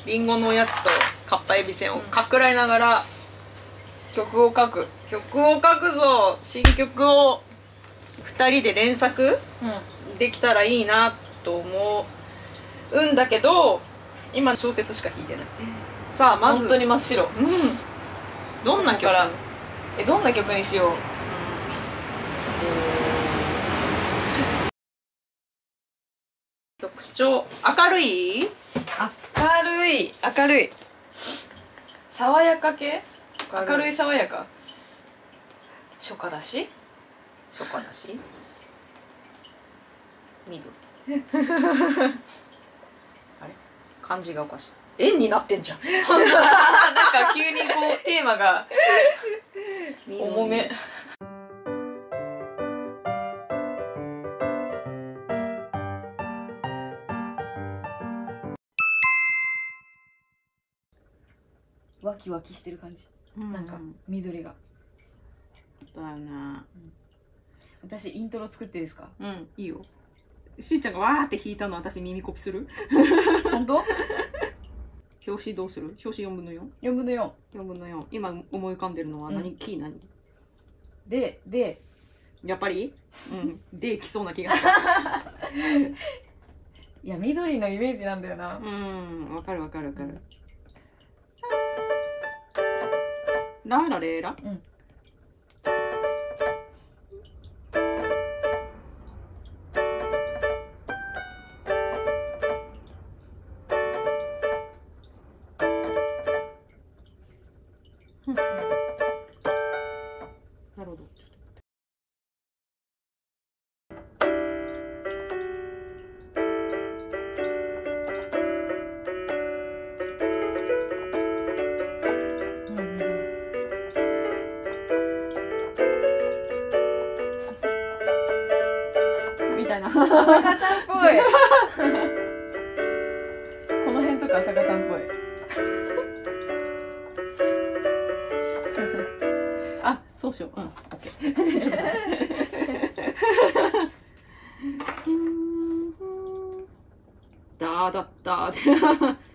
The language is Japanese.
リンゴのおやつとかっぱえびせんをかくらいながら曲を書く。 曲を書くぞ。新曲を2人で連作できたらいいなと思うんだけど、今小説しか弾いてない。さあまず本当に真っ白。 どんな曲？ どんな曲にしよう。 曲調明るい？ 明るい爽やか系。明るい爽やか。初夏だし緑あれ漢字がおかしい。円になってんじゃん。 なんか急にこうテーマが重め。ワキワキしてる感じ。なんか緑が。 だよね。 私イントロ作っていいですか？ いいよ。しーちゃんがわーって弾いたの私耳コピする？ 本当？ 表紙どうする？表紙4分の 4？ 4分の4。 4分の4。今思い浮かんでるのは何？キー何？ でやっぱりできそうな気がする。 いや緑のイメージなんだよな。 わかる。ララレーラ？なるほど。みたいな。 朝方っぽい。この辺とか朝方っぽい。 あ、そうしよう。オッケー。ちょっと待って。ダーダッダーって。